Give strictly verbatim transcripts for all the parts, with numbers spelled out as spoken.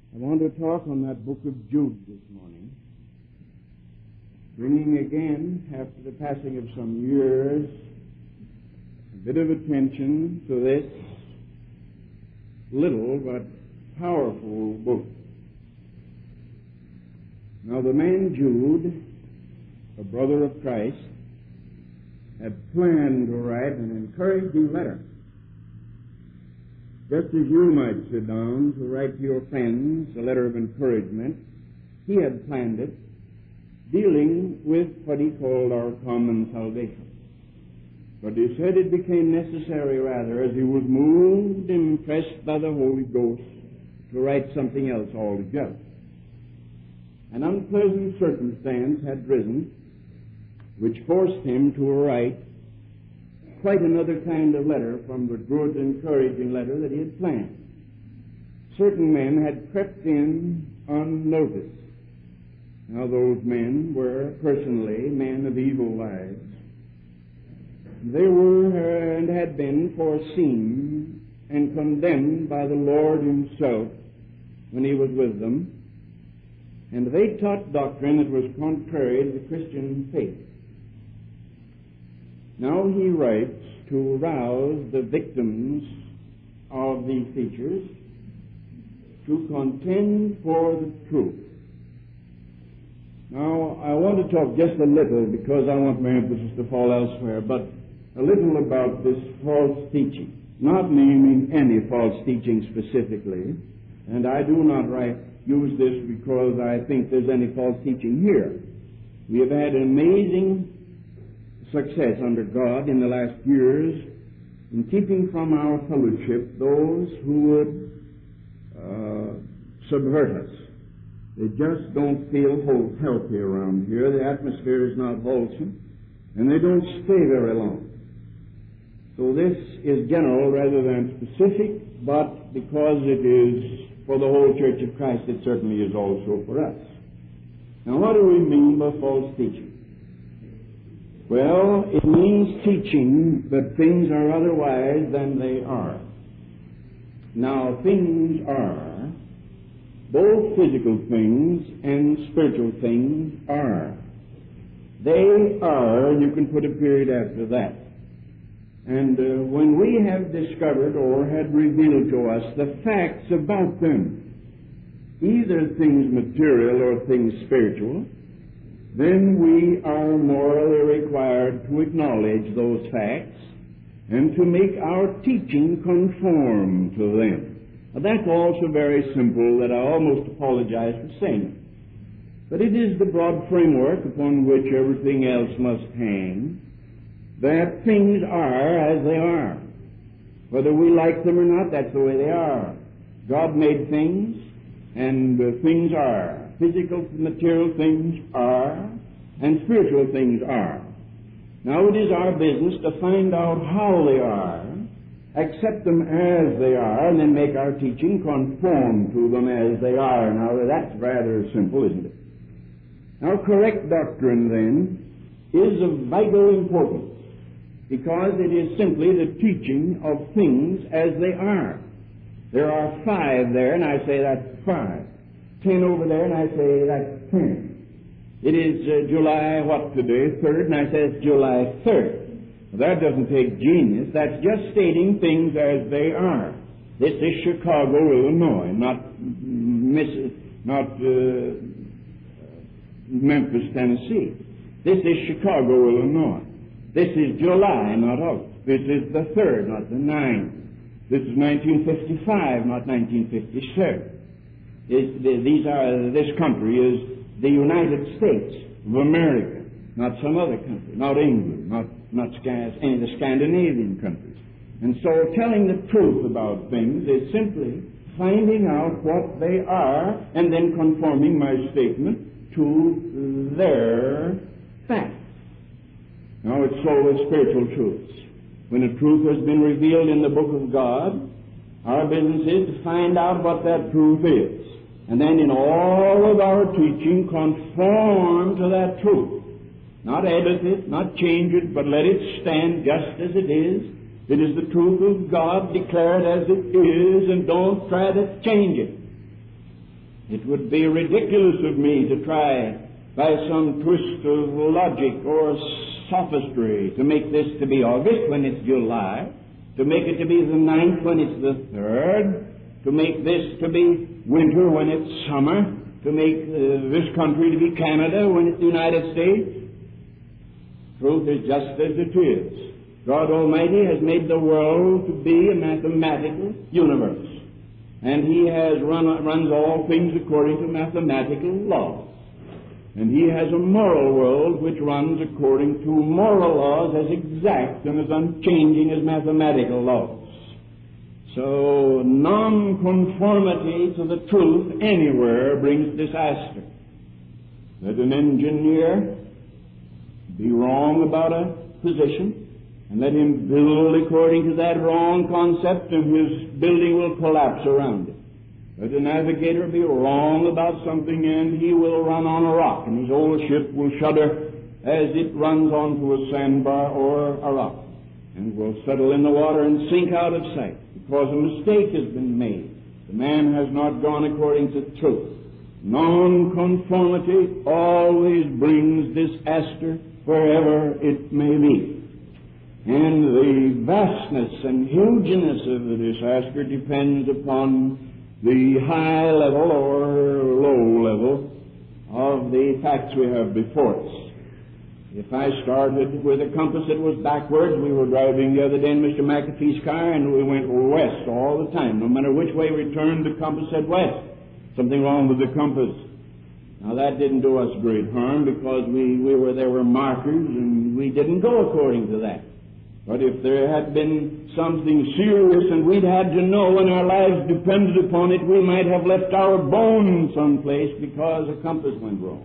I want to talk on that book of Judes this morning, bringing again, after the passing of some years, a bit of attention to this little but powerful book. Now, the man Jude, a brother of Christ, had planned to write an encouraging letter. Just as you might sit down to write to your friends a letter of encouragement, he had planned it, dealing with what he called our common salvation. But he said it became necessary, rather, as he was moved, impressed by the Holy Ghost, to write something else altogether. An unpleasant circumstance had risen, which forced him to write quite another kind of letter from the good, encouraging letter that he had planned. Certain men had crept in unnoticed. Now, those men were personally men of evil lives. They were uh, and had been foreseen and condemned by the Lord himself when he was with them, and they taught doctrine that was contrary to the Christian faith. Now he writes to rouse the victims of these teachers to contend for the truth. Now, I want to talk just a little, because I want my emphasis to fall elsewhere, but a little about this false teaching. Not naming any false teaching specifically, and I do not write, use this because I think there's any false teaching here. We have had an amazing success under God in the last years in keeping from our fellowship those who would uh, subvert us. They just don't feel whole, healthy around here. The atmosphere is not wholesome, and they don't stay very long. So this is general rather than specific, but because it is for the whole Church of Christ, it certainly is also for us. Now, what do we mean by false teaching? Well, it means teaching that things are otherwise than they are. Now, things are, both physical things and spiritual things are. They are, and you can put a period after that. And uh, when we have discovered or had revealed to us the facts about them, either things material or things spiritual, then we are morally required to acknowledge those facts and to make our teaching conform to them. Now, that's also very simple, that I almost apologize for saying it. But it is the broad framework upon which everything else must hang, that things are as they are. Whether we like them or not, that's the way they are. God made things, and uh, things are. Physical, material things are, and spiritual things are. Now it is our business to find out how they are, accept them as they are, and then make our teaching conform to them as they are. Now that's rather simple, isn't it? Now, correct doctrine, then, is of vital importance, because it is simply the teaching of things as they are. There are five there, and I say that's five. Ten over there, and I say that's ten. It is uh, July, what today? Third, and I say it's July third. Well, that doesn't take genius. That's just stating things as they are. This is Chicago, Illinois, not Miss, not uh, Memphis, Tennessee. This is Chicago, Illinois. This is July, not August. This is the third, not the ninth. This is nineteen fifty-five, not nineteen fifty-seven. Is, these are, this country is the United States of America, not some other country, not England, not, not any of the Scandinavian countries. And so telling the truth about things is simply finding out what they are and then conforming my statement to their facts. Now, it's so with spiritual truths. When a truth has been revealed in the book of God, our business is to find out what that truth is. And then in all of our teaching, conform to that truth. Not edit it, not change it, but let it stand just as it is. It is the truth of God declared as it is, and don't try to change it. It would be ridiculous of me to try by some twist of logic or sophistry to make this to be August when it's July, to make it to be the ninth when it's the third, to make this to be winter when it's summer, to make uh, this country to be Canada when it's the United States. Truth is just as it is. God Almighty has made the world to be a mathematical universe, and He has run, runs all things according to mathematical laws. And He has a moral world which runs according to moral laws as exact and as unchanging as mathematical laws. So non-conformity to the truth anywhere brings disaster. Let an engineer be wrong about a position, and let him build according to that wrong concept, and his building will collapse around it. Let a navigator be wrong about something, and he will run on a rock, and his whole ship will shudder as it runs onto a sandbar or a rock, and will settle in the water and sink out of sight because a mistake has been made. The man has not gone according to truth. Non-conformity always brings disaster wherever it may be. And the vastness and hugeness of the disaster depends upon the high level or low level of the facts we have before us. If I started with a compass that was backwards, we were driving the other day in Mister McAfee's car, and we went west all the time. No matter which way we turned, the compass said west. Something wrong with the compass. Now that didn't do us great harm because we, we were there were markers, and we didn't go according to that. But if there had been something serious and we'd had to know and our lives depended upon it, we might have left our bones someplace because a compass went wrong.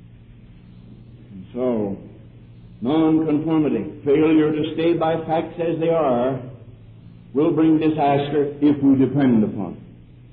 And so, non-conformity, failure to stay by facts as they are, will bring disaster if we depend upon it.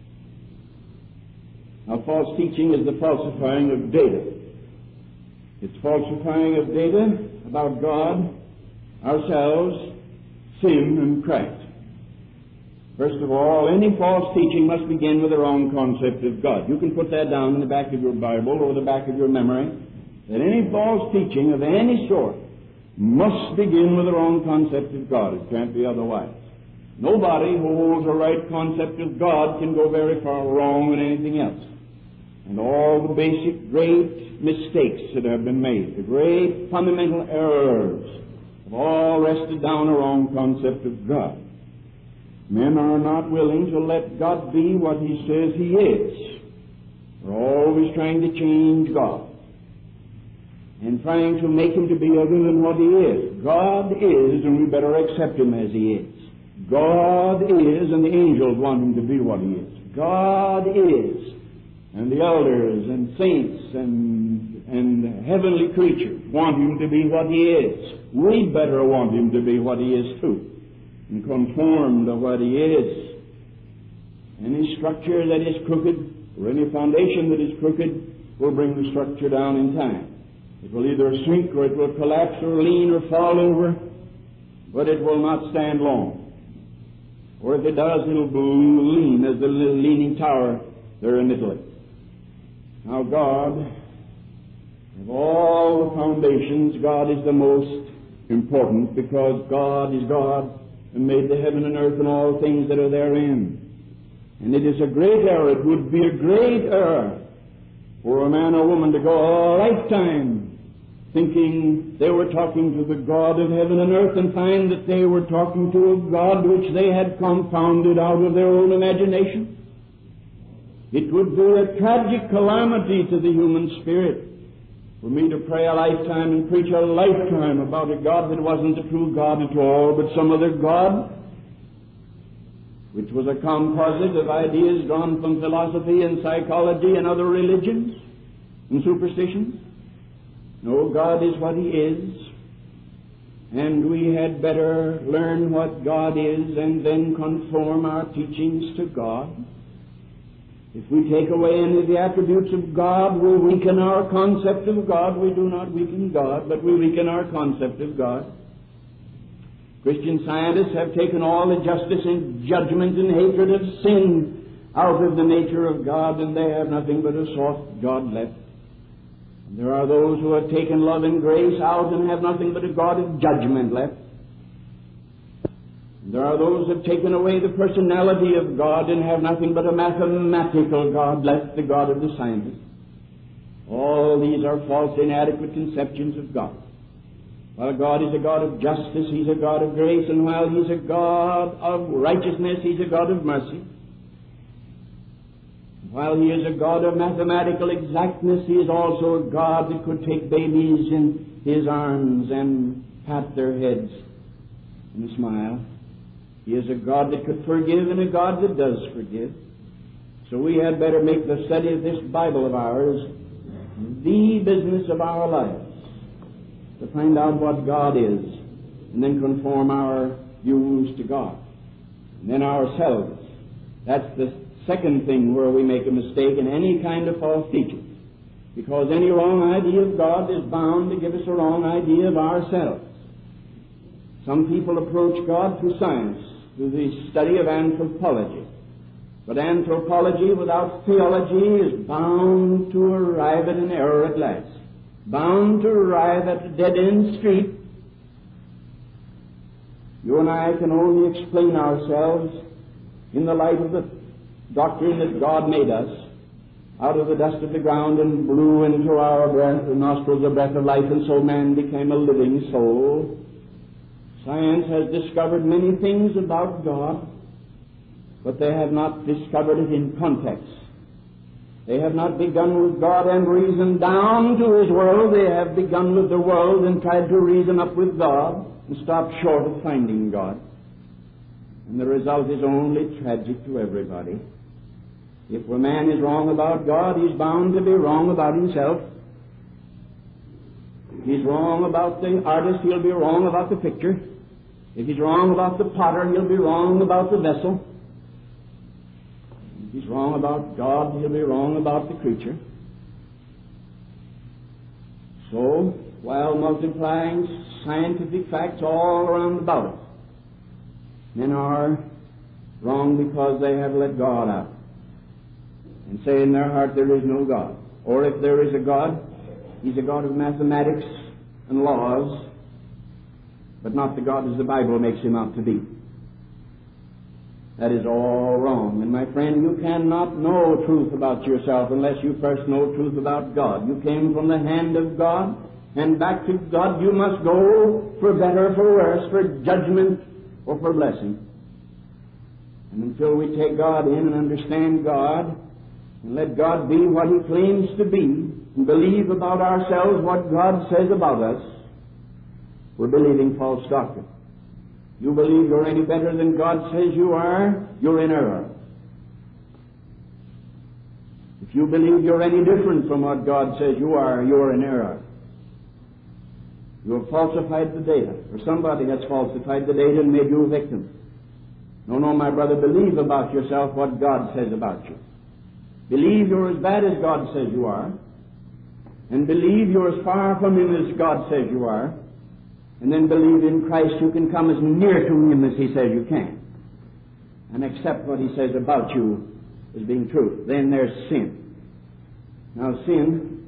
Now, false teaching is the falsifying of data. It's falsifying of data about God, ourselves, sin, and Christ. First of all, any false teaching must begin with the wrong concept of God. You can put that down in the back of your Bible or the back of your memory, that any false teaching of any sort must begin with the wrong concept of God. It can't be otherwise. Nobody who holds a right concept of God can go very far wrong with anything else. And all the basic great mistakes that have been made, the great fundamental errors, have all rested down a wrong concept of God. Men are not willing to let God be what He says He is. They're always trying to change God and trying to make Him to be other than what He is. God is, and we better accept Him as He is. God is, and the angels want Him to be what He is. God is, and the elders and saints and, and heavenly creatures want Him to be what He is. We better want Him to be what He is too, and conform to what He is. Any structure that is crooked, or any foundation that is crooked, will bring the structure down in time. It will either sink, or it will collapse, or lean, or fall over, but it will not stand long. Or if it does, it'll lean as the little leaning tower there in Italy. Now God, of all the foundations, God is the most important, because God is God and made the heaven and earth and all things that are therein. And it is a great error, it would be a great error for a man or woman to go a lifetime thinking they were talking to the God of heaven and earth and find that they were talking to a God which they had confounded out of their own imagination. It would be a tragic calamity to the human spirit for me to pray a lifetime and preach a lifetime about a God that wasn't the true God at all, but some other God, which was a composite of ideas drawn from philosophy and psychology and other religions and superstitions. No, God is what He is, and we had better learn what God is and then conform our teachings to God. If we take away any of the attributes of God, we weaken our concept of God. We do not weaken God, but we weaken our concept of God. Christian scientists have taken all the justice and judgment and hatred of sin out of the nature of God, and they have nothing but a soft God left. And there are those who have taken love and grace out and have nothing but a God of judgment left. And there are those who have taken away the personality of God and have nothing but a mathematical God left, the God of the scientist. All these are false, inadequate conceptions of God. While God is a God of justice, He's a God of grace, and while He's a God of righteousness, He's a God of mercy. While He is a God of mathematical exactness, He is also a God that could take babies in His arms and pat their heads and smile. He is a God that could forgive and a God that does forgive. So we had better make the study of this Bible of ours the business of our lives, to find out what God is, and then conform our views to God. And then ourselves. That's the second thing where we make a mistake in any kind of false teaching. Because any wrong idea of God is bound to give us a wrong idea of ourselves. Some people approach God through science, through the study of anthropology. But anthropology without theology is bound to arrive at an error at last. Bound to arrive at a dead-end street. You and I can only explain ourselves in the light of the doctrine that God made us out of the dust of the ground and blew into our breath, the nostrils, the breath of life, and so man became a living soul. Science has discovered many things about God, but they have not discovered it in context. They have not begun with God and reasoned down to His world. They have begun with the world and tried to reason up with God and stopped short of finding God. And the result is only tragic to everybody. If a man is wrong about God, he's bound to be wrong about himself. If he's wrong about the artist, he'll be wrong about the picture. If he's wrong about the potter, he'll be wrong about the vessel. If he's wrong about God, he'll be wrong about the creature. So, while multiplying scientific facts all around about us, men are wrong because they have let God out and say in their heart there is no God. Or if there is a God, He's a God of mathematics and laws, but not the God as the Bible makes Him out to be. That is all wrong. And my friend, you cannot know truth about yourself unless you first know truth about God. You came from the hand of God, and back to God you must go, for better, for worse, for judgment, or for blessing. And until we take God in and understand God, and let God be what He claims to be, and believe about ourselves what God says about us, we're believing false doctrine. You believe you're any better than God says you are, you're in error. If you believe you're any different from what God says you are, you're in error. You have falsified the data, or somebody has falsified the data and made you a victim. No, no, my brother, believe about yourself what God says about you. Believe you're as bad as God says you are, and believe you're as far from Him as God says you are, and then believe in Christ you can come as near to Him as He says you can, and accept what He says about you as being true. Then there's sin. Now sin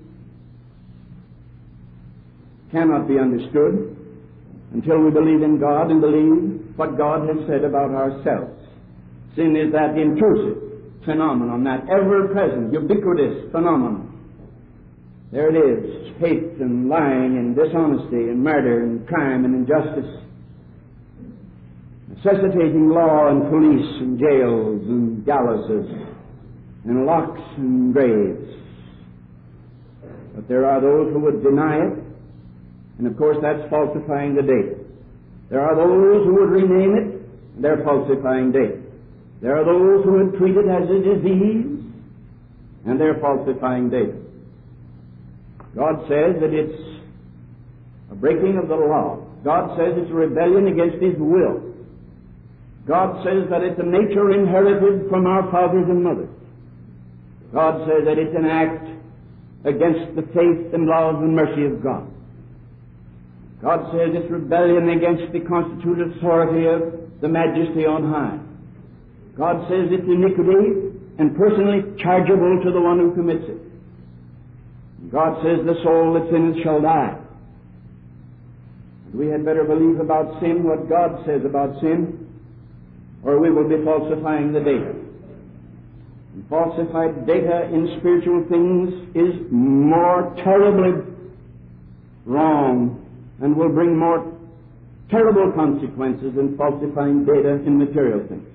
cannot be understood until we believe in God and believe what God has said about ourselves. Sin is that intrusive phenomenon, that ever-present, ubiquitous phenomenon. There it is, hate and lying and dishonesty and murder and crime and injustice, necessitating law and police and jails and gallows and locks and graves. But there are those who would deny it, and of course that's falsifying the data. There are those who would rename it, and they're falsifying data. There are those who would treat it as a disease, and they're falsifying data. God says that it's a breaking of the law. God says it's a rebellion against His will. God says that it's a nature inherited from our fathers and mothers. God says that it's an act against the faith and love and mercy of God. God says it's rebellion against the constituted authority of the majesty on high. God says it's iniquity and personally chargeable to the one who commits it. God says the soul that sinneth shall die. We had better believe about sin what God says about sin, or we will be falsifying the data. And falsified data in spiritual things is more terribly wrong and will bring more terrible consequences than falsifying data in material things.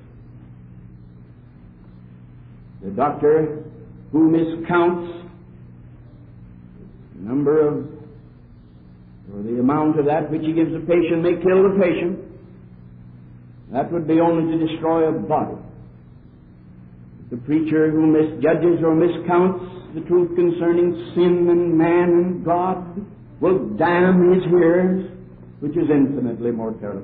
The doctor who miscounts the number of, or the amount of that which he gives the patient may kill the patient. That would be only to destroy a body. The preacher who misjudges or miscounts the truth concerning sin and man and God will damn his hearers, which is infinitely more terrible.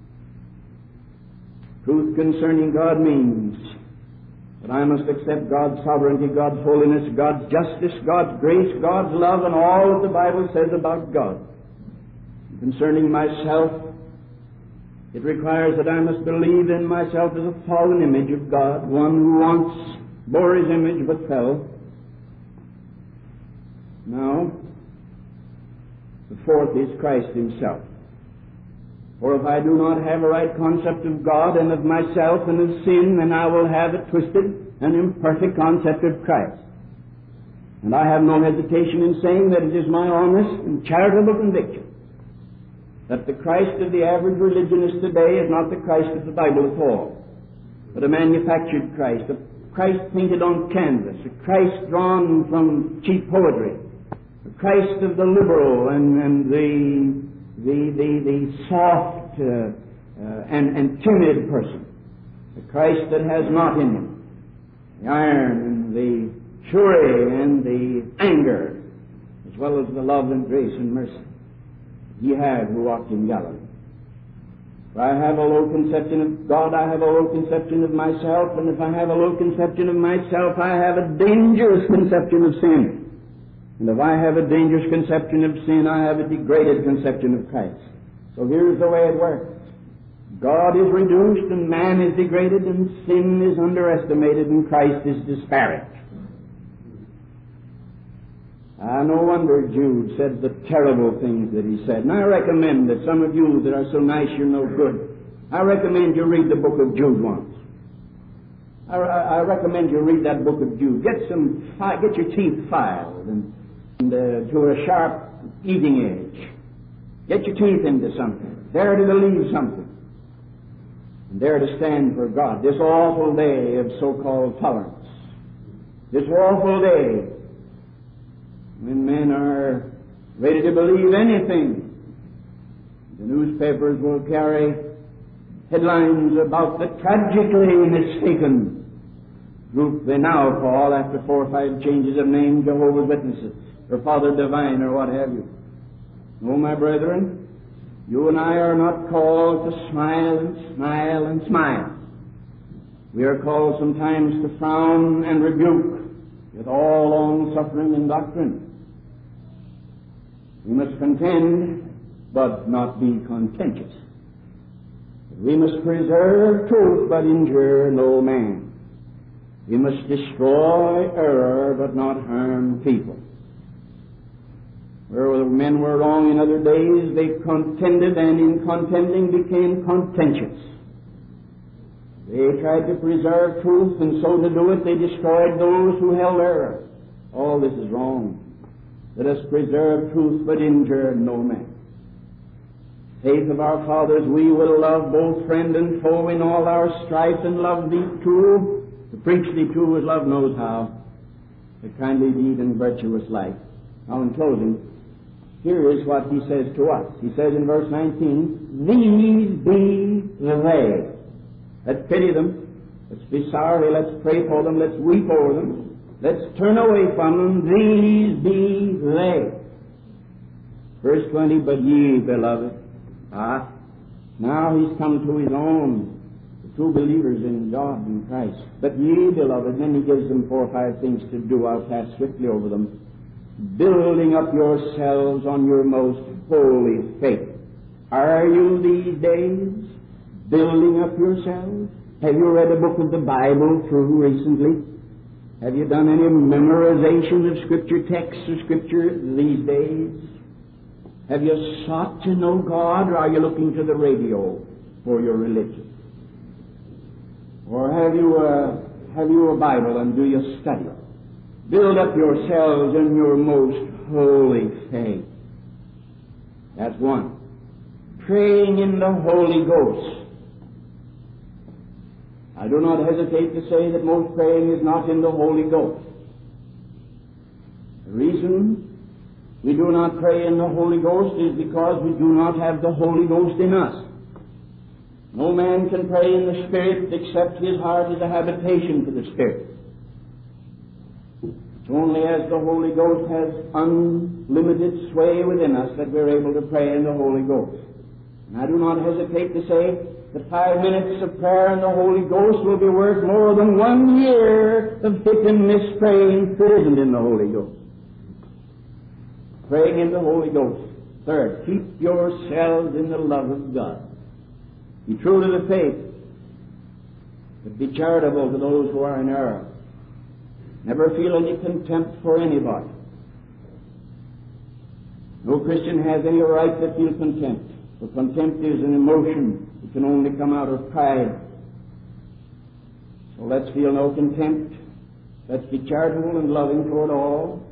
Truth concerning God means that I must accept God's sovereignty, God's holiness, God's justice, God's grace, God's love, and all that the Bible says about God. Concerning myself, it requires that I must believe in myself as a fallen image of God, one who once bore His image but fell. Now, the fourth is Christ Himself. For if I do not have a right concept of God and of myself and of sin, then I will have a twisted and imperfect concept of Christ. And I have no hesitation in saying that it is my honest and charitable conviction that the Christ of the average religionist today is not the Christ of the Bible at all, but a manufactured Christ, a Christ painted on canvas, a Christ drawn from cheap poetry, a Christ of the liberal and, and the, the, the, the soft uh, uh, and, and timid person, the Christ that has not in him the iron and the fury and the anger, as well as the love and grace and mercy ye had who walked in Galilee. If I have a low conception of God, I have a low conception of myself, and if I have a low conception of myself, I have a dangerous conception of sin. And if I have a dangerous conception of sin, I have a degraded conception of Christ. So here's the way it works. God is reduced, and man is degraded, and sin is underestimated, and Christ is disparaged. Ah, no wonder Jude said the terrible things that he said. And I recommend that some of you that are so nice you're no good, I recommend you read the book of Jude once. I, I, I recommend you read that book of Jude. Get some, fi- get your teeth filed and, and uh, to a sharp eating edge. Get your teeth into something. There to believe something. And there to stand for God. This awful day of so-called tolerance. This awful day when men are ready to believe anything. The newspapers will carry headlines about the tragically mistaken group they now call, after four or five changes of name, Jehovah's Witnesses, or Father Divine, or what have you. No, my brethren, you and I are not called to smile and smile and smile. We are called sometimes to frown and rebuke with all long-suffering and doctrine. We must contend, but not be contentious. We must preserve truth, but injure no man. We must destroy error, but not harm people. Where men were wrong in other days, they contended, and in contending became contentious. They tried to preserve truth, and so to do it, they destroyed those who held error. All this is wrong. Let us preserve truth, but injure no man. Faith of our fathers, we will love both friend and foe in all our strife, and love thee true. To preach thee true as love knows how, a kindly deed and virtuous life. Now in closing, here is what he says to us. He says in verse nineteen, these be the they. Let's pity them. Let's be sorry. Let's pray for them. Let's weep over them. Let's turn away from them. These be they. Verse twenty, but ye, beloved. Ah, now he's come to his own, the true believers in God and Christ. But ye, beloved, then he gives them four or five things to do. I'll pass swiftly over them. Building up yourselves on your most holy faith. Are you these days building up yourselves? Have you read a book of the Bible through recently? Have you done any memorization of Scripture texts or Scripture these days? Have you sought to know God, or are you looking to the radio for your religion? Or have you a, have you a Bible and do you study? Build up yourselves in your most holy faith. That's one. Praying in the Holy Ghost. I do not hesitate to say that most praying is not in the Holy Ghost. The reason we do not pray in the Holy Ghost is because we do not have the Holy Ghost in us. No man can pray in the Spirit except his heart is a habitation for the Spirit. It's only as the Holy Ghost has unlimited sway within us that we're able to pray in the Holy Ghost. And I do not hesitate to say that five minutes of prayer in the Holy Ghost will be worth more than one year of hit and miss praying that isn't in the Holy Ghost. Praying in the Holy Ghost. Third, keep yourselves in the love of God. Be true to the faith, but be charitable to those who are in error. Never feel any contempt for anybody. No Christian has any right to feel contempt, for contempt is an emotion. It can only come out of pride. So let's feel no contempt. Let's be charitable and loving toward all,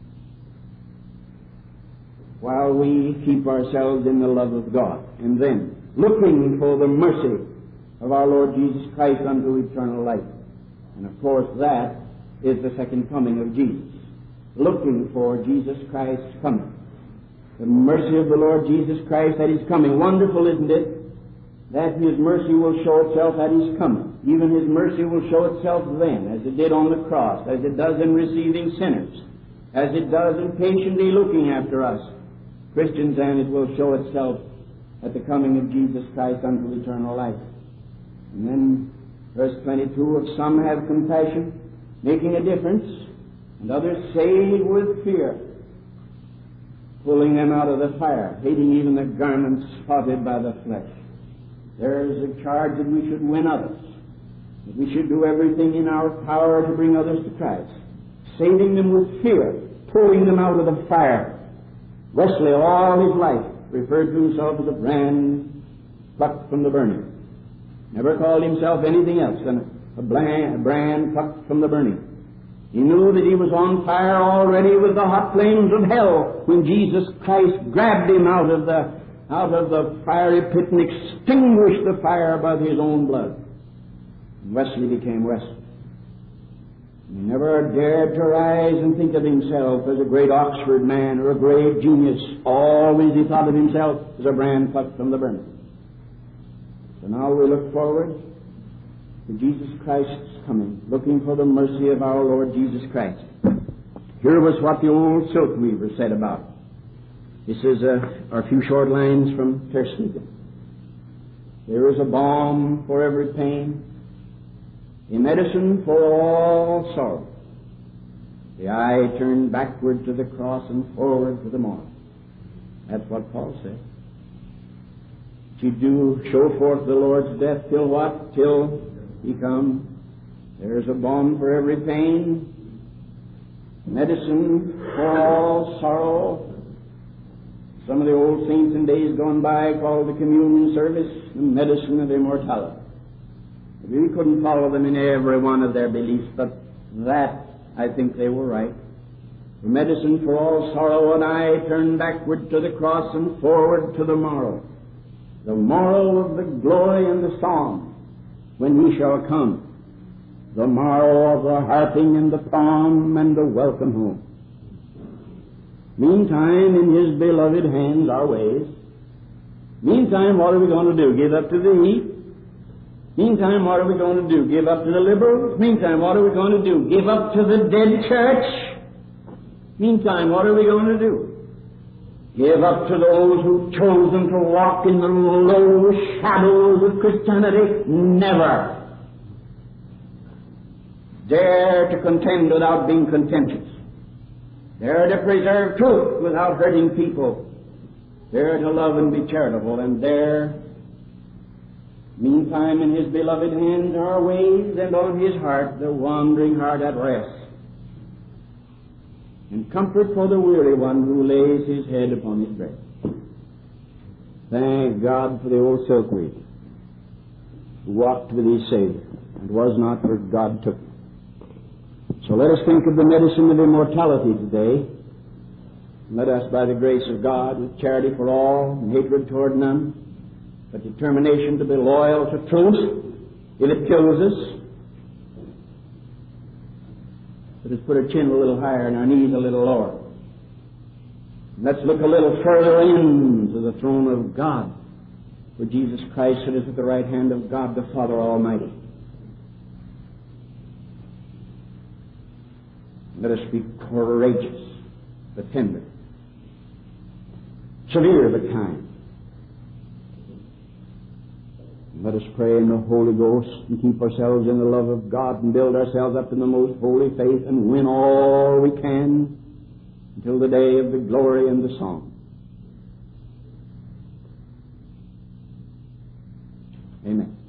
while we keep ourselves in the love of God. And then, looking for the mercy of our Lord Jesus Christ unto eternal life. And of course that is the second coming of Jesus. Looking for Jesus Christ's coming. The mercy of the Lord Jesus Christ that is coming. Wonderful, isn't it? That His mercy will show itself at His coming. Even His mercy will show itself then, as it did on the cross, as it does in receiving sinners, as it does in patiently looking after us, Christians, and it will show itself at the coming of Jesus Christ unto eternal life. And then, verse twenty-two, of some have compassion, making a difference, and others saved with fear, pulling them out of the fire, hating even the garments spotted by the flesh. There is a charge that we should win others, that we should do everything in our power to bring others to Christ, saving them with fear, pulling them out of the fire. Wesley, all his life, referred to himself as a brand plucked from the burning. Never called himself anything else than a brand, a brand plucked from the burning. He knew that he was on fire already with the hot flames of hell when Jesus Christ grabbed him out of the out of the fiery pit and extinguished the fire by his own blood. And Wesley became Wesley. He never dared to rise and think of himself as a great Oxford man or a great genius. Always he thought of himself as a brand plucked from the burning. So now we look forward to Jesus Christ's coming, looking for the mercy of our Lord Jesus Christ. Here was what the old silk weaver said about it. This is a, a few short lines from Tersteegen. There is a balm for every pain, a medicine for all sorrow. The eye turned backward to the cross and forward to the mark. That's what Paul said. To do show forth the Lord's death till what? Till He come. There's a balm for every pain, medicine for all sorrow. Some of the old saints in days gone by called the communion service the medicine of immortality. We couldn't follow them in every one of their beliefs, but that, I think they were right. The medicine for all sorrow, and I turn backward to the cross and forward to the morrow. The morrow of the glory and the song, when He shall come. The morrow of the harping and the palm and the welcome home. Meantime, in His beloved hands our ways. Meantime, what are we going to do? Give up to the heat? Meantime, what are we going to do? Give up to the liberals? Meantime, what are we going to do? Give up to the dead church? Meantime, what are we going to do? Give up to those who've chosen to walk in the low shadows of Christianity? Never. Dare to contend without being contentious. Dare to preserve truth without hurting people. Dare to love and be charitable. And dare, meantime, in His beloved hands our ways, and on His heart the wandering heart at rest. and comfort for the weary one who lays his head upon his breast. Thank God for the old silkweed who walked with his Savior and was not where God took him. So let us think of the medicine of immortality today. Let us, by the grace of God, with charity for all and hatred toward none, but determination to be loyal to truth, if it kills us, let us put our chin a little higher and our knees a little lower. Let's look a little further into the throne of God, where Jesus Christ sitteth at the right hand of God the Father Almighty. Let us be courageous, but tender, severe, but kind. Let us pray in the Holy Ghost and keep ourselves in the love of God and build ourselves up in the most holy faith and win all we can until the day of the glory and the song. Amen.